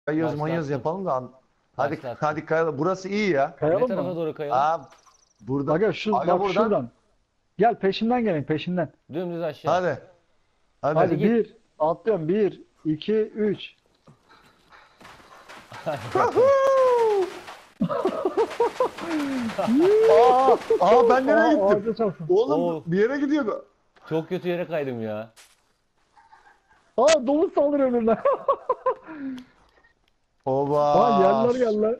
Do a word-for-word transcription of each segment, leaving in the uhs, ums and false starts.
Kayıyoruz manyıyoruz Başlattım. yapalım da. Hadi Başlattım. hadi kayalım. Burası iyi ya. Ne Kayalım tarafa mı? doğru kayalım? Aa, burada. Aga şu Aga bak buradan. şuradan. Gel peşinden gelin peşinden. Dümdüz aşağı. Hadi. Hadi. Hadi git. bir atlıyorum bir iki üç. Aa, aa ben nereye Aa, gittim? ağaca çarptım. Oğlum Oo. bir yere gidiyordu. Çok kötü yere kaydım ya. Aa domuz saldırıyor önüne. Oba. Aa yerler yerler.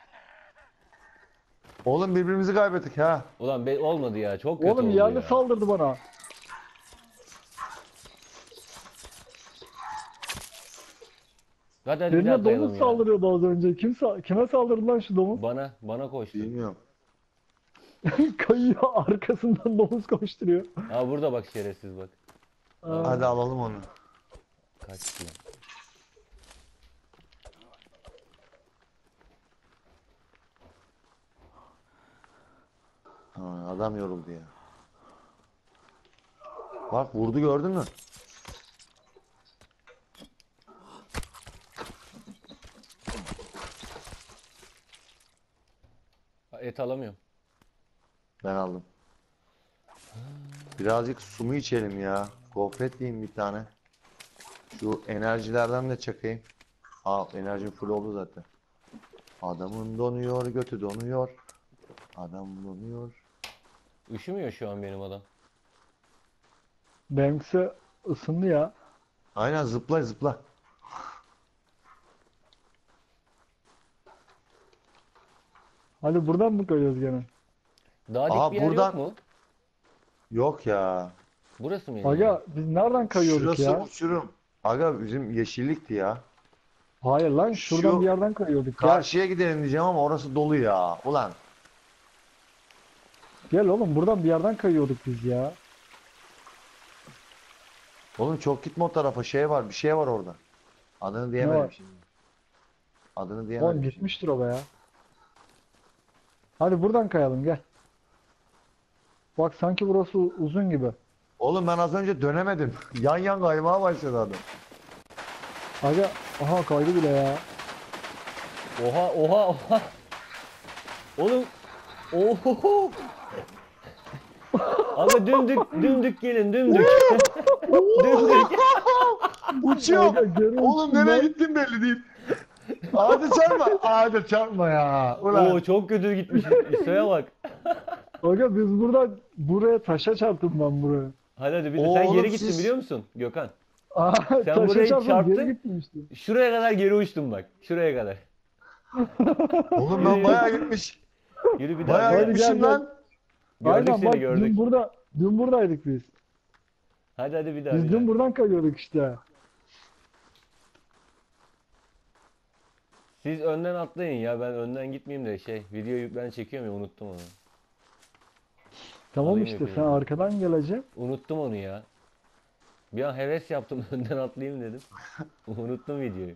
Oğlum birbirimizi kaybettik ha. Ulan be olmadı ya. Çok kötü Oğlum oldu yerli ya. saldırdı bana. Hadi hadi bir daha Birine kayalım domuz ya. saldırıyordu az önce. Kim sa- kime saldırdı lan şu domuz? Bana, bana koştu. Bilmiyorum. Kayıyor arkasından domuz koşturuyor. Aa burada bak şerefsiz bak. Aa, Hadi alalım onu. Kaçtı ya. Ha, adam yoruldu ya. Bak vurdu gördün mü? Ha, et alamıyorum. Ben aldım. Birazcık su mu içelim ya? Gofret yiyeyim bir tane. Şu enerjilerden de çakayım. Aa enerjim full oldu zaten. Adamın donuyor, götü donuyor. Adam donuyor. Üşümüyor şu an benim adam. benimkisi ısındı ya. Aynen zıpla zıpla. Hadi buradan mı kayıyoruz gene? Daha dik Aha, bir yer buradan- yok mu? Yok ya. Burası mı yani? Aga biz nereden kayıyorduk Şurası ya? uçurum. Aga bizim yeşillikti ya. Hayır lan şuradan Şu- bir yerden kayıyorduk. Gel, Karşıya gidelim diyeceğim ama orası dolu ya. Ulan. gel oğlum buradan bir yerden kayıyorduk biz ya. Oğlum çok gitme o tarafa. Şey var, bir şey var orada. Adını diyemedim var? şimdi. Adını Oğlum diyemedim. şimdi. gitmiştir o be ya. Hadi buradan kayalım gel. Bak sanki burası u- uzun gibi. Oğlum ben az önce dönemedim. Yan yan kaymaya başladı adam. Aga aha kaydı bile ya. Oha oha oha. Oğlum. Oho. Ama dümdük dümdük gelin dümdük. Dümdük. Uçuyorum. Aga, görüyor Oğlum musun nereye lan? gittin belli değil. Hadi çarpma. Hadi çarpma ya. Ulan. Oo çok kötü gitmiş. İso'ya bak. Aga biz buradan buraya taşa çarptım ben buraya. Hadi hadi bir de Oo, sen oğlum geri gittin siz- biliyor musun Gökhan? Aa, taşa burayı çarptım çarptın. geri gitmiştim. Şuraya kadar geri uçtun bak. Şuraya kadar. Oğlum ben bayağı gitmiş. Yürü bir daha. Bayağı gel. Hadi gitmişim gel, gel. lan. Gördük Aynen seni bak gördük. dün burada dün buradaydık biz. Hadi hadi bir daha. Biz bir dün daha. buradan kayıyorduk işte. Siz önden atlayın ya ben önden gitmeyeyim de şey video yüklen çekiyorum ya unuttum onu. Tamam Alayım işte sen yapayım. arkadan geleceksin. Unuttum onu ya. Bir an heves yaptım önden atlayayım dedim. Unuttum videoyu.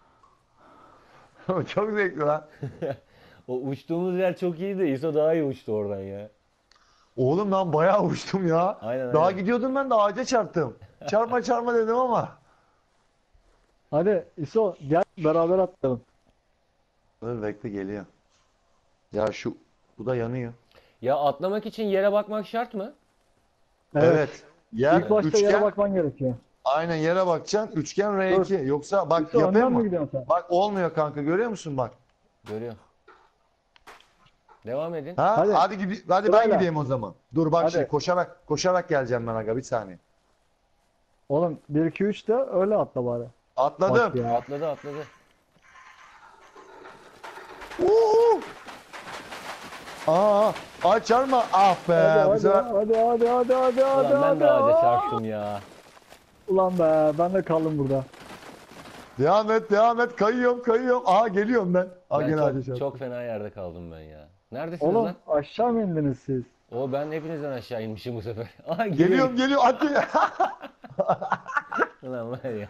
Çok zevkli lan. O uçtuğumuz yer çok iyiydi. İso daha iyi uçtu oradan ya. Oğlum ben bayağı uçtum ya. Aynen, Daha aynen. gidiyordum ben de ağaca çarptım. Çarpma çarpma dedim ama. Hadi İso gel beraber atlayalım. Dur bekle geliyor. Ya şu bu da yanıyor. Ya atlamak için yere bakmak şart mı? Evet. Yer İlk başta üçgen. yere bakman gerekiyor. Aynen yere bakacaksın. Üçgen R iki. Yoksa bak İso önden yapayım mi mı? gidiyorsun sen? Bak olmuyor kanka görüyor musun bak. Görüyorum. Devam edin. Ha? Hadi, Hadi. gidi hadi ben Sırayla. gideyim o zaman. Dur bak Hadi. şimdi koşarak koşarak geleceğim ben aga bir saniye. Oğlum bir iki üç de öyle atla bari. Bak Atladım. ya. Atladı atladı. Uhu. Aa, ay çarpma. Ah be. Hadi bu hadi sefer- hadi hadi hadi hadi Ulan hadi ben hadi. de ağaca Aa! çarptım ya. Ulan be ben de kaldım burada. Devam et, devam et. Kayıyorum, kayıyorum. Aha geliyorum ben. Aa Ben gene çok, ağaca çarptım. çok fena yerde kaldım ben ya. Neredesiniz Oğlum lan? aşağı mı indiniz siz? O ben hepinizden aşağı inmişim bu sefer. Aha Geliyorum, geliyorum. Hadi. Ulan var ya.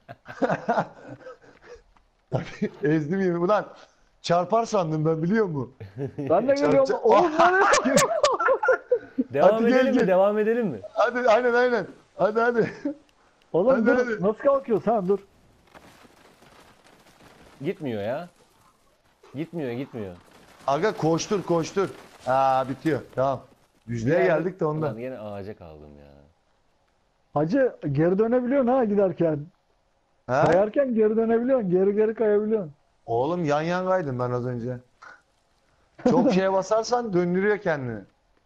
Ezdim yemin. Ulan çarpar sandım ben biliyor musun? Ben de Çarp- geliyorum. çarp- Oğlum lan. Devam Hadi gel, edelim mi? gel. Devam edelim mi? Hadi aynen aynen. Hadi hadi. Oğlum Hadi, dur. hadi. Nasıl kalkıyorsun sen dur. Gitmiyor ya. Gitmiyor gitmiyor. Aga koştur koştur. Aa bitiyor. Tamam. Yüzlüğe geldik de Ulan ondan. yine ağaca kaldım ya. Hacı geri dönebiliyorsun ha giderken. Ha? Kayarken geri dönebiliyorsun. Geri geri kayabiliyorsun. Oğlum yan yan kaydım ben az önce. Çok şeye basarsan döndürüyor kendini.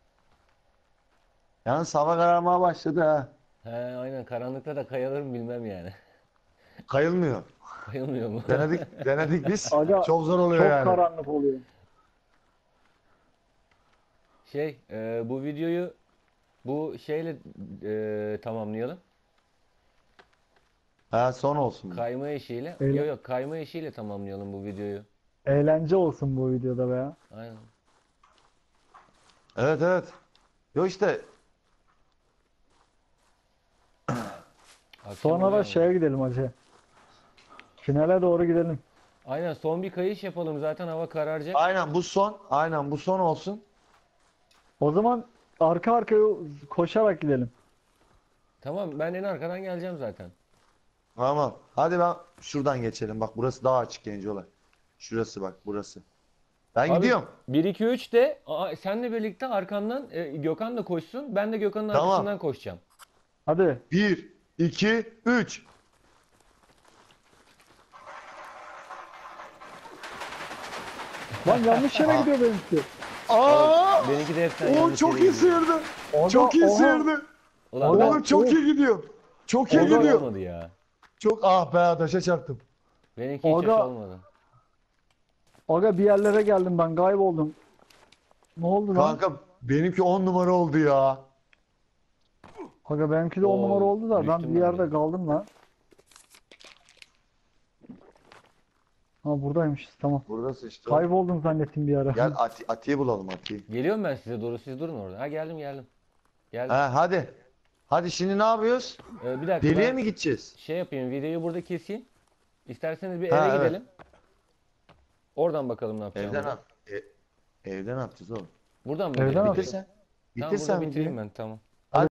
Yalnız hava kararmaya başladı ha. He aynen karanlıkta da kayılır mı bilmem yani. Kayılmıyor. Kayılmıyor mu? Denedik denedik biz. Aga, Çok zor oluyor Çok yani. karanlık oluyor. Şey e, bu videoyu bu şeyle e, tamamlayalım. Ha son olsun. bu. Kayma eşiğiyle. Öyle. Yok yok kayma eşiğiyle tamamlayalım bu videoyu. Eğlence olsun bu videoda be ya. Aynen. Evet evet. Yo işte Akşam Sonra da oluyor mu? şeye gidelim hacı. Finale doğru gidelim. Aynen son bir kayış yapalım zaten hava kararacak. aynen bu son. Aynen bu son olsun. O zaman arka arkaya koşarak gidelim. Tamam ben en arkadan geleceğim zaten. Tamam. Hadi ben şuradan geçelim. Bak burası daha açık Gencolar. Şurası bak burası. Ben Abi, gidiyorum. bir iki üç de aa, senle birlikte arkandan e, Gökhan da koşsun. Ben de Gökhan'ın Tamam. arkasından koşacağım. Hadi. Bir, iki, üç. Lan yanlış yere gidiyor benimki. Aa! Benimki de hepten O yanlış çok yere iyi gidiyor. sıyırdı. Oha, Çok iyi oha. sıyırdı. Ulan Oha. ben Oğlum çok oh. iyi gidiyor. Çok iyi Olmadı, gidiyor. olmadı ya. Çok ah be taşa çarptım. Benimki hiç hoş Aga. olmadı. Aga bir yerlere geldim ben kayboldum. Ne oldu lan? Kanka benimki on numara oldu ya. Aga benimki de on Oo, numara oldu da ben düştüm bir ben yerde de. kaldım lan. Ha buradaymışız tamam. Burası işte. Kayboldum zannettim bir ara. Gel Ati, Ati'yi bulalım Ati'yi. Geliyorum ben size doğru siz durun orada. Ha geldim geldim. Geldim. Ha hadi. Hadi şimdi ne yapıyoruz? Ee, bir dakika Deliğe ben mi gideceğiz? şey yapayım videoyu burada keseyim. İsterseniz bir Ha, eve evet. gidelim. Oradan bakalım ne yapacağımızı. Evden ne yap- e- evden ne yapacağız oğlum? Buradan mı Evden gidelim? mi Bitirsen. Tamam Bitirsen burada bitireyim videoyu. ben tamam.